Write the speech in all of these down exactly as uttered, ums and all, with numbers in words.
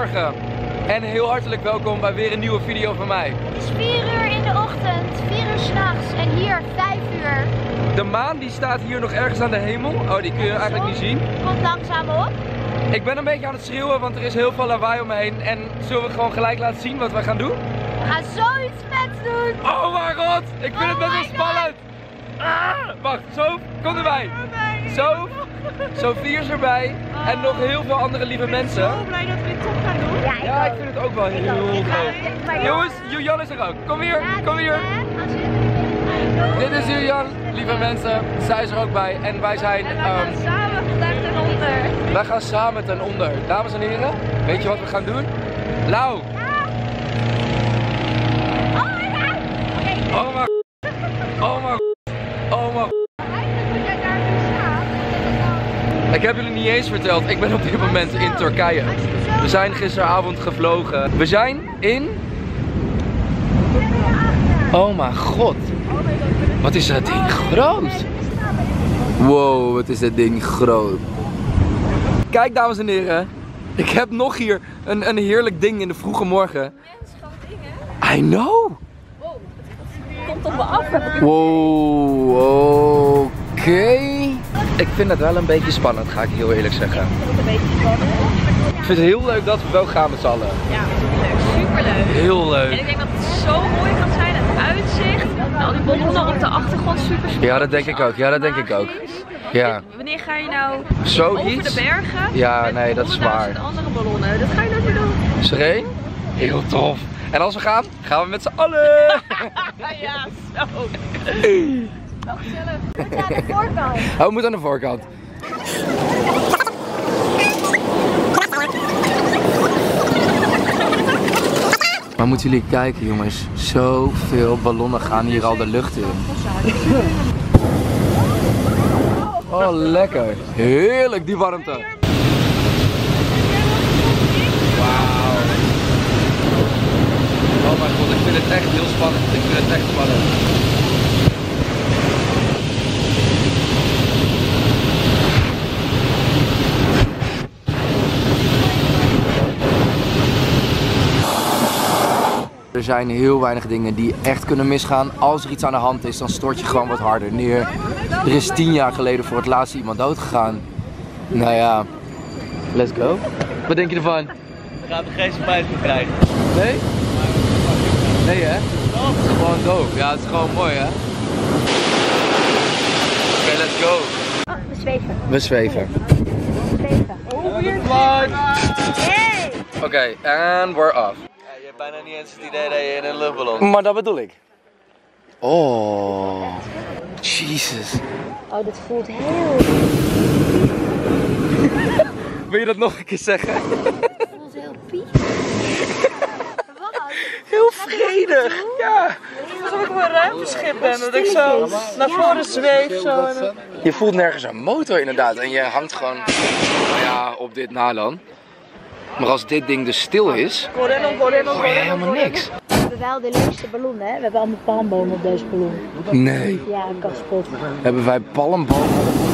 Goedemorgen en heel hartelijk welkom bij weer een nieuwe video van mij. Het is vier uur in de ochtend, vier uur s'nachts en hier vijf uur. De maan die staat hier nog ergens aan de hemel. Oh, die kun je eigenlijk niet zien. Komt langzaam op. Ik ben een beetje aan het schreeuwen, want er is heel veel lawaai om me heen. En zullen we gewoon gelijk laten zien wat wij gaan doen? We gaan zoiets vets doen. Oh mijn god, ik vind Oh het best wel my spannend. Ah, wacht, zo, kom erbij. Zo, Sophie is erbij en nog heel veel andere lieve mensen. Ik ben zo blij dat we dit toch gaan doen. Ja, ik, Ja, ik ook. vind het ook wel Ik heel ook. Ik tof. ga- maar Jongens, Julian is er ook. Kom hier, Ja, kom hier. hè, als je- Dit is Julian, lieve mensen. Zij is er ook bij en wij zijn... En wij gaan ehm, samen vandaag ten onder. wij gaan samen ten onder. Dames en heren, weet je wat we gaan doen? Lau! Oh my god. Oké, Oh mijn Oh mijn Oh mijn eigenlijk moet jij daar nu staan. Ik heb jullie niet eens verteld, ik ben op dit moment in Turkije. We zijn gisteravond gevlogen. We zijn in... Oh mijn god. Wat is dat ding groot. Wow, wat is dat ding groot. Kijk dames en heren. Ik heb nog hier een, een heerlijk ding in de vroege morgen. I know. Komt op me af. Wow, oké. Ik vind het wel een beetje spannend, ga ik heel eerlijk zeggen. Een beetje spannend. Ik vind het heel leuk dat we wel gaan met z'n allen. Ja, leuk. Superleuk. Heel En leuk. ik denk dat het zo mooi gaat zijn, het uitzicht. En al die ballonnen op de achtergrond, super spannend. Ja, dat denk ik ook. Ja, dat denk ik ook. Ja. Wanneer ga je nou over Zoiets? de bergen? Ja, met nee, dat is honderdduizend waar. andere ballonnen. Dat ga je nooit meer doen. Sereen? Heel tof. En als we gaan, gaan we met z'n allen. Ja, zo. Wel gezellig. We moeten aan de voorkant. Oh, we moeten aan de voorkant. Maar moeten jullie kijken jongens, zoveel ballonnen gaan hier al de lucht in. Oh lekker, heerlijk die warmte. Wauw. Oh mijn god, ik vind het echt heel spannend, ik vind het echt spannend. Er zijn heel weinig dingen die echt kunnen misgaan. Als er iets aan de hand is, dan stort je gewoon wat harder neer. Er is tien jaar geleden voor het laatst iemand dood gegaan. Nou ja, let's go. Wat denk je ervan? We gaan er geen spijt van krijgen. Nee? Nee hè? Het is gewoon dope. Ja, het is gewoon mooi hè? Oké, let's go. Oh, we zweven. We zweven. We zweven. Hey! Oké, and we're off. Ja, je hebt bijna niet eens het idee dat je in een luchtballon. Maar dat bedoel ik. Oh, Jesus. Oh, dit voelt heel... Wil je dat nog een keer zeggen? Het voelt heel piek. Wat? Heel vredig. Ja. Alsof ik op een ruimteschip ben, dat ik zo naar voren zweef. Zo. Je voelt nergens een motor inderdaad en je hangt gewoon nou ja, op dit na dan. Maar als dit ding dus stil is, Correndo, correndo, hoor je helemaal niks. We hebben wel de leukste ballon, hè? We hebben allemaal palmbomen op deze ballon. Nee. Ja, kapot. Hebben wij palmbomen?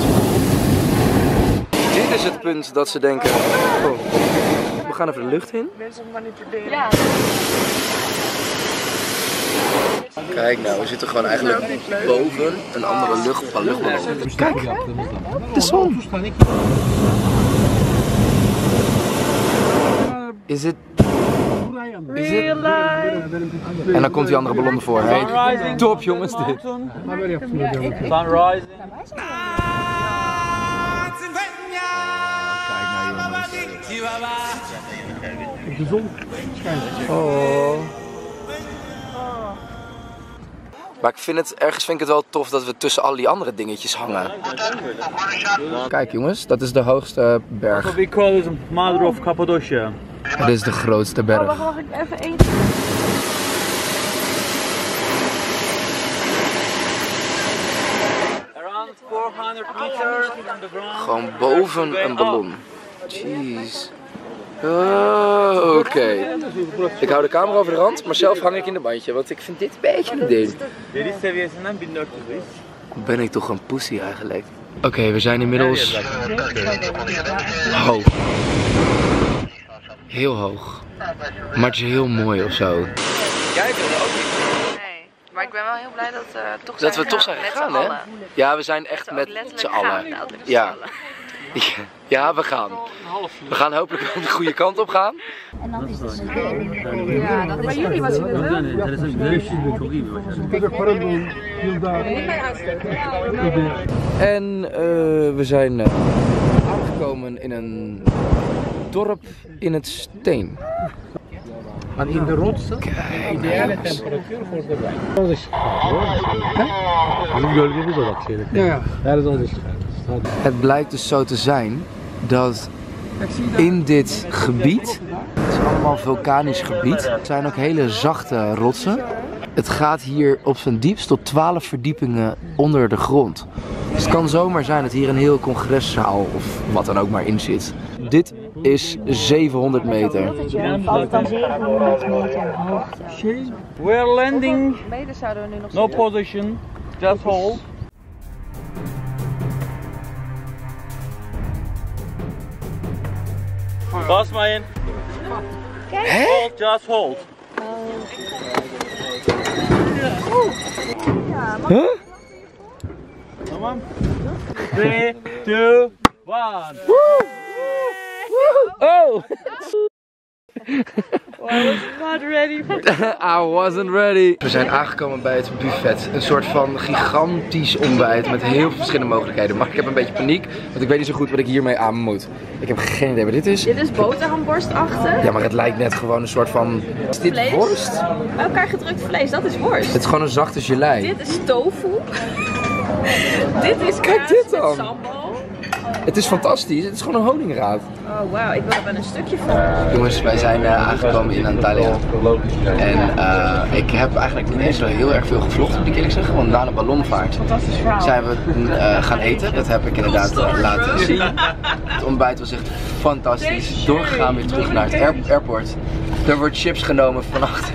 Dit is het punt dat ze denken, oh, we gaan even de lucht in. Mensen manipuleren. Ja. Kijk nou, we zitten gewoon eigenlijk boven een andere lucht, een luchtballon. Kijk, de zon. Is het... Is het... En dan komt die andere ballon ervoor. Hey, top jongens dit. Sunrise. Kijk nou jongens. De zon schijnt. Oh. Maar ik vind het, ergens vind ik het wel tof dat we tussen al die andere dingetjes hangen. Kijk jongens, dat is de hoogste berg. We call it Mother of Cappadocia. Dit is de grootste berg. Mag ik even eten? Around fourhonderd meters from the ground. Gewoon boven een ballon. Jeez. Oh, oké. Ik hou de camera over de rand, maar zelf hang ik in de bandje, want ik vind dit een beetje een ding. Deniz seviyesinden bin dört yüz. Ben ik toch een pussy eigenlijk? Oké, okay, we zijn inmiddels... Oh. heel hoog. Maar het is heel mooi of zo. Jij wilde ook niet. Nee, maar ik ben wel heel blij dat, uh, toch dat zijn we toch zijn met gegaan, z'n hè? allen. Ja, we zijn echt Dat met we ook z'n letterlijk allen. gaan, nou, met z'n Ja. allen. Ja, we gaan. We gaan hopelijk de goede kant op gaan. En dan is de schijn. Ja, dat is bij jullie wat jullie willen. Dat is een neusje En uh, we zijn uh, aangekomen in een dorp in het steen. Maar in de rotsen, ideale temperatuur voor de wijn. Dat is Bizim gölgemiz olarak şeyde. Ja, ja. Her zaman is Het blijkt dus zo te zijn dat in dit gebied, het is allemaal vulkanisch gebied, er zijn ook hele zachte rotsen. Het gaat hier op zijn diepst tot twaalf verdiepingen onder de grond. Dus het kan zomaar zijn dat hier een heel congreszaal of wat dan ook maar in zit. Dit is zevenhonderd meter. Valt dan zevenhonderd meter hoogte. We're landing. Mede zouden we nu nog No position. Just hold. Vast maar in. Hold, just hold. Huh? Come on. Three, two, one. Oh! I was not ready for I wasn't ready. We zijn aangekomen bij het buffet. Een soort van gigantisch ontbijt met heel veel verschillende mogelijkheden. Maar ik heb een beetje paniek, want ik weet niet zo goed wat ik hiermee aan moet. Ik heb geen idee wat dit is. Dit is boterhamworstachtig. Ja, maar het lijkt net gewoon een soort van... Is dit Vlees? worst? Bij elkaar gedrukt vlees, dat is worst. Het is gewoon een zachte gelei. Dit is tofu. Dit is Kijk kaas dit met dan. sambal. Het is fantastisch. Het is gewoon een honingraad. Oh wauw, ik wil er wel een stukje van. Jongens, wij zijn uh, aangekomen in Antalya. En uh, ik heb eigenlijk niet eens zo heel erg veel gevlogd, moet ik eerlijk zeggen. Want na de ballonvaart zijn we uh, gaan eten. Dat heb ik inderdaad uh, laten zien. Het ontbijt was echt fantastisch. Doorgegaan weer terug naar het air airport. Er wordt chips genomen van achter.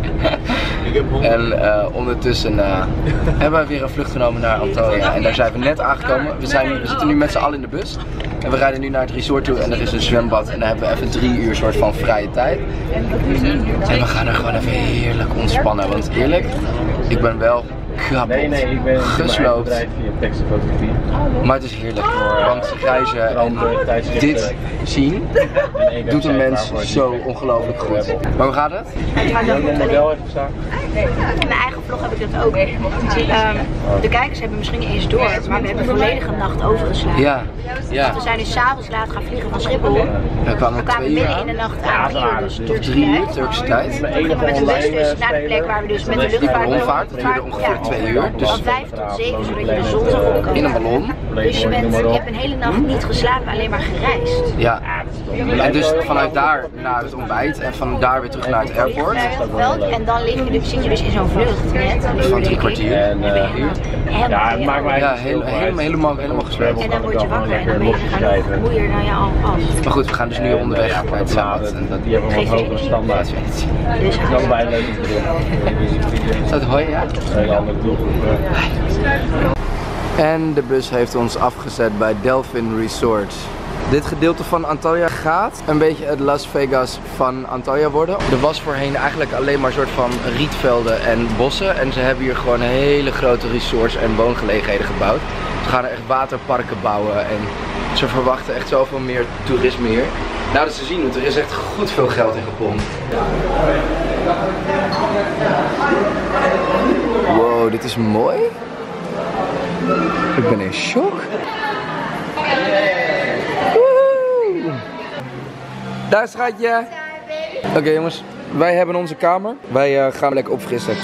En uh, ondertussen uh, hebben we weer een vlucht genomen naar Antalya. En daar zijn we net aangekomen. We, zijn nu, we zitten nu met z'n allen in de bus. En we rijden nu naar het resort toe en er is een zwembad. En dan hebben we even drie uur soort van vrije tijd. En we gaan er gewoon even heerlijk ontspannen. Want eerlijk, ik ben wel kapot Nee, nee, ik ben gesloopt. bedrijf via tekstfotografie. Maar het is heerlijk. Want reizen en dit zien doet een mens zo ongelooflijk goed. Maar hoe gaat het? Een model even staan. In mijn eigen vlog heb ik dat ook. Um, de kijkers hebben misschien niet eens door, maar we hebben een volledige nacht overgeslapen. Ja, ja. We zijn dus s'avonds laat gaan vliegen van Schiphol. We kwamen We om kwamen twee midden uur in de aan. nacht aan drie uur, dus Turkse Drie uur, tijd. Turkse tijd. We gingen met de bus dus naar de plek waar we dus met de luchtvaart... Rondvaart, dat duurde ongeveer twee uur. Dus Van vijf tot zeven, zodat je de zon zag opkomen. in een ballon. Dus je, bent, je hebt een hele nacht niet geslapen, alleen maar gereisd. Ja. En dus vanuit daar naar het ontbijt en van daar weer terug naar het airport. En dan lig je, dus, zit je dus in zo'n vlucht net. Van drie kwartier. En uh, ja, het maakt mij Ja, heel, helemaal, helemaal, helemaal gespeeld. En dan word je wakker en dan ben je gaan hoe moeier dan je al was. Maar goed, we gaan dus nu onderweg naar het zwembad. En dat die hebben wel een hogere standaard. Dus Dat is allebei leuk om te doen. Staat hoi, ja? Een hele andere doelgroep. En de bus heeft ons afgezet bij Delphin Resort. Dit gedeelte van Antalya gaat een beetje het Las Vegas van Antalya worden. Er was voorheen eigenlijk alleen maar een soort van rietvelden en bossen. En ze hebben hier gewoon hele grote resorts en woongelegenheden gebouwd. Ze gaan er echt waterparken bouwen en ze verwachten echt zoveel meer toerisme hier. Nou, dat is te zien, want er is echt goed veel geld in gepompt. Wow, dit is mooi. Ik ben in shock. Woehoe. Daar schatje. Oké okay, jongens, wij hebben onze kamer. Wij uh, gaan lekker opfrissen.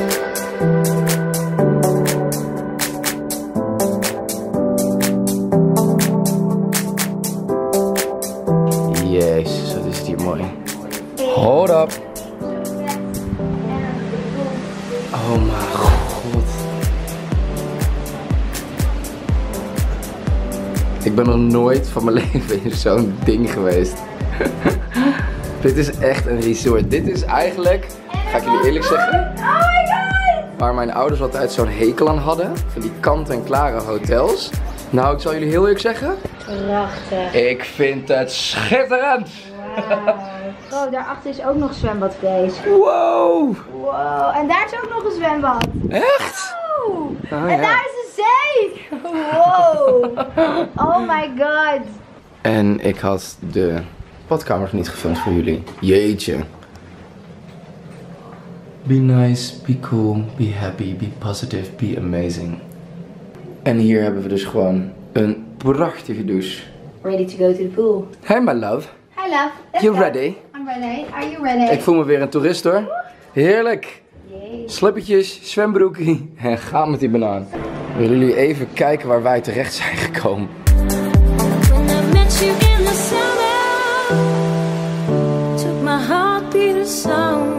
Jezus, wat is het hier mooi. Hold up. Oh mijn god. Ik ben nog nooit van mijn leven in zo'n ding geweest. Dit is echt een resort. Dit is eigenlijk, ga ik jullie eerlijk zeggen, waar mijn ouders altijd zo'n hekel aan hadden. Van die kant-en-klare hotels. Nou, ik zal jullie heel eerlijk zeggen. Prachtig. Ik vind het schitterend. Oh, daarachter is ook nog een zwembadvlees. Wow! Wow, en daar is ook nog een zwembad. Echt? Wow. Oh, En ja. daar is de zee. Wow. Oh my god. En ik had de badkamer niet gefilmd voor jullie. Jeetje. Be nice, be cool, be happy, be positive, be amazing. En hier hebben we dus gewoon een prachtige douche. Ready to go to the pool. Hey my love. Hi love. Let's You go. ready? I'm ready. Are you ready? Ik voel me weer een toerist hoor. Heerlijk. Yay. Slippertjes, zwembroekie en gaan met die banaan. Willen jullie even kijken waar wij terecht zijn gekomen? When I met you in the summer, took my heartbeat a sound.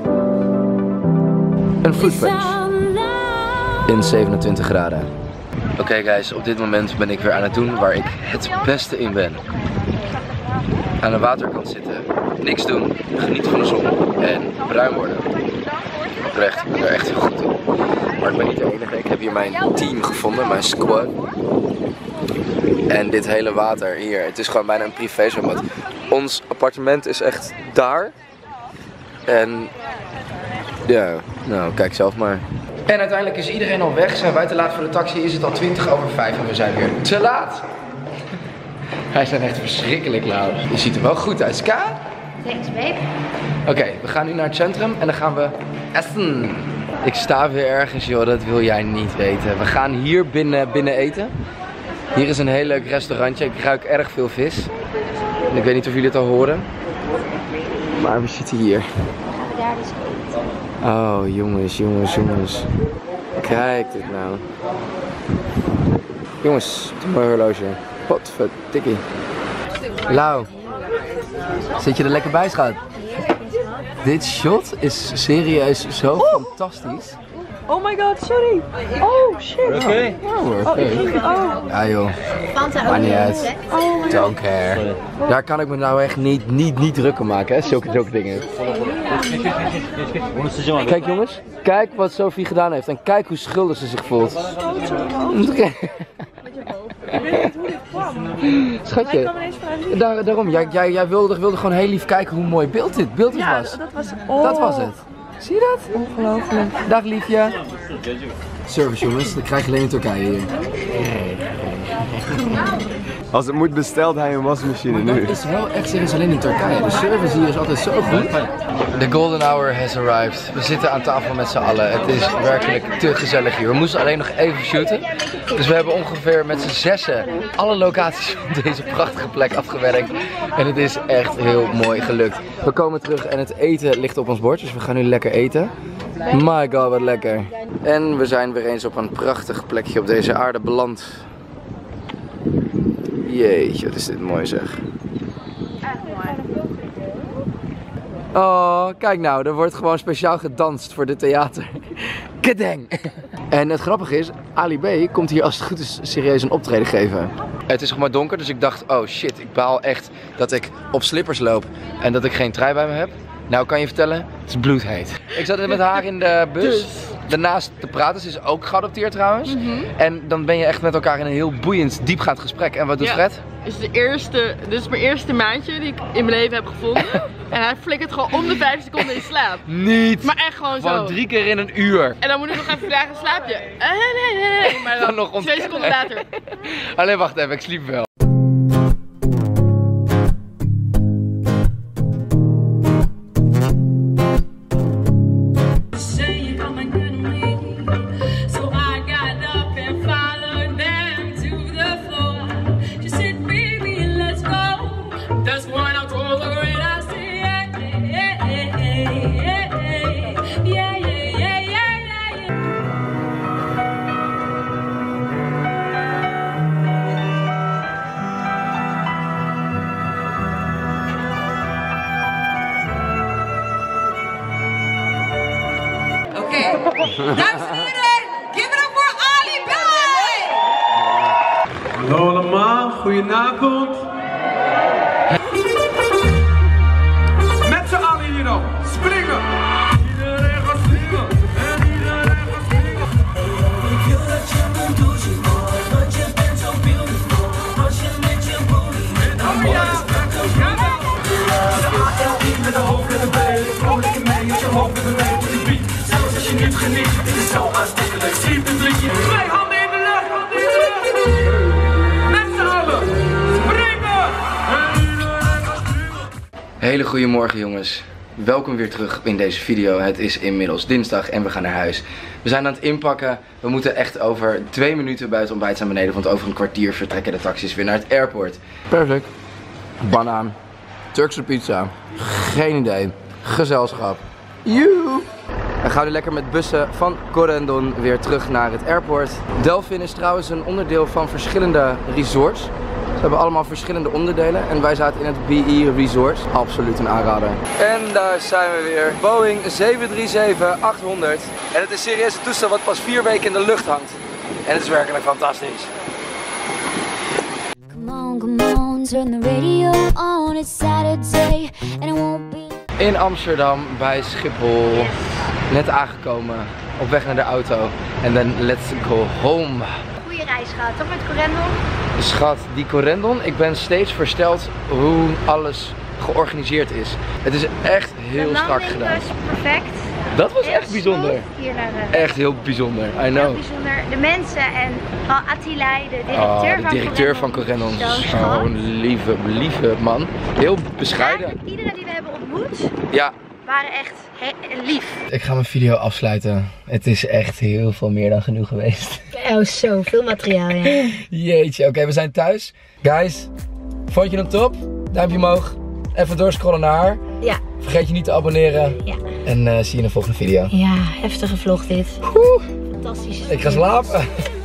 Een fruit punch. In zevenentwintig graden. Oké okay guys, op dit moment ben ik weer aan het doen waar ik het beste in ben. Aan de waterkant zitten, niks doen, genieten van de zon en bruin worden. Oprecht, ik ben er echt heel goed in. Maar ik ben niet de enige, ik heb hier mijn team gevonden, mijn squad. En dit hele water hier, het is gewoon bijna een privé zwembad. Ons appartement is echt daar. En ja, nou kijk zelf maar. En uiteindelijk is iedereen al weg, zijn wij te laat voor de taxi, is het al twintig over vijf en we zijn weer te laat. Wij zijn echt verschrikkelijk laat. Je ziet er wel goed uit, Ska. Thanks babe. Oké, okay, we gaan nu naar het centrum en dan gaan we essen. Ik sta weer ergens, joh, dat wil jij niet weten. We gaan hier binnen, binnen eten. Hier is een heel leuk restaurantje, ik ruik erg veel vis. En ik weet niet of jullie het al horen. Maar we zitten hier. Gaan we daar dus eten? Oh, jongens, jongens, jongens. Kijk dit nou. Jongens, wat een mooi horloge. Potverdikkie. Lau, zit je er lekker bij, schat? Dit shot is serieus zo fantastisch. Oh my god, sorry. Oh shit. Oké. Okay. Oh, oké. Oh. Ja joh, Fanta ook maakt niet niet, uit. hè? Oh my Don't care. Daar kan ik me nou echt niet, niet, niet druk om maken, hè, zulke, zulke dingen. Kijk jongens, kijk wat Sophie gedaan heeft en kijk hoe schuldig ze zich voelt. Schatje, daar, daarom, jij, jij, jij wilde, wilde gewoon heel lief kijken hoe mooi beeld dit, beeld dit Ja, was. dat was... Oh. Dat was het. Zie je dat? Ongelooflijk. Dag liefje. Service jongens, dat krijg je alleen in Turkije hier. Als het moet bestelt hij een wasmachine nu. Het is wel echt serieus alleen in Turkije. De service hier is altijd zo goed. De golden hour has arrived. We zitten aan tafel met z'n allen. Het is werkelijk te gezellig hier. We moesten alleen nog even shooten. Dus we hebben ongeveer met z'n zessen alle locaties van deze prachtige plek afgewerkt. En het is echt heel mooi gelukt. We komen terug en het eten ligt op ons bord. Dus we gaan nu lekker eten. My god, wat lekker. En we zijn weer eens op een prachtig plekje op deze aarde beland. Jeetje, wat is dit mooi zeg. Oh, kijk nou, er wordt gewoon speciaal gedanst voor dit theater. Kedeng! En het grappige is, Ali B komt hier als het goed is serieus een optreden geven. Het is gewoon donker, dus ik dacht, oh shit, ik baal echt dat ik op slippers loop en dat ik geen trui bij me heb. Nou, kan je vertellen, het is bloedheet. Ik zat met haar in de bus. Daarnaast te praten, ze is ook geadopteerd trouwens. Mm-hmm. En dan ben je echt met elkaar in een heel boeiend, diepgaand gesprek. En wat doet Ja. Fred? Dit is, de eerste, dit is mijn eerste maandje die ik in mijn leven heb gevonden. En hij flikkert gewoon om de vijf seconden in slaap. Niet! Maar echt gewoon zo. Gewoon drie keer in een uur. En dan moet ik nog even vragen, slaap je? Eh, nee, nee, nee. Maar dan, Dan nog twee ontkennen. seconden later. Alleen wacht even, ik sliep wel. Dames en heren, give it up voor Ali B! Hallo allemaal, goedenavond. Met z'n allen hier dan, springen! Iedereen gaat springen en iedereen gaat springen. Ik wil dat je me doet, want je bent zo beautiful. Als je met je booty, oh ja, geniet. Het is zo aanstekelijk, schiet het liedje. Twee handen in de lucht, handen in de lucht. Met z'n allen, springen. En iedereen gaat springen. Hele goede morgen jongens. Welkom weer terug in deze video. Het is inmiddels dinsdag en we gaan naar huis. We zijn aan het inpakken. We moeten echt over twee minuten buiten ontbijt zijn beneden. Want over een kwartier vertrekken de taxis weer naar het airport. Perfect. Banaan. Turkse pizza. Geen idee. Gezelschap. Joe. We gaan nu lekker met bussen van Corendon weer terug naar het airport. Delfin is trouwens een onderdeel van verschillende resorts. Ze hebben allemaal verschillende onderdelen en wij zaten in het B E Resort. Absoluut een aanrader. En daar zijn we weer. Boeing zeven drie zeven achthonderd. En het is serieus een toestel wat pas vier weken in de lucht hangt. En het is werkelijk fantastisch. Come on, come on, turn the radio on. It's Saturday and it won't be. In Amsterdam bij Schiphol. Net aangekomen. Op weg naar de auto. En dan let's go home. Goeie reis gehad, toch met Corendon? Schat, die Corendon, ik ben steeds versteld hoe alles georganiseerd is. Het is echt heel strak gedaan. Perfect. Dat was heel echt bijzonder. Hier naar de... Echt heel bijzonder, I know. Heel bijzonder. De mensen en oh, Attilai, de directeur, oh, de van, directeur Corendon. van Corendon. Zo'n lieve, lieve man. Heel bescheiden. Eigenlijk iedereen die we hebben ontmoet, ja, waren echt lief. Ik ga mijn video afsluiten. Het is echt heel veel meer dan genoeg geweest. Oh, zo veel materiaal, ja. Jeetje, oké, okay, we zijn thuis. Guys, vond je hem top? Duimpje omhoog. Even doorscrollen naar haar. Ja. Vergeet je niet te abonneren. Ja. En uh, zie je in de volgende video. Ja, heftige vlog dit. Oeh. Fantastisch. Ik ga slapen.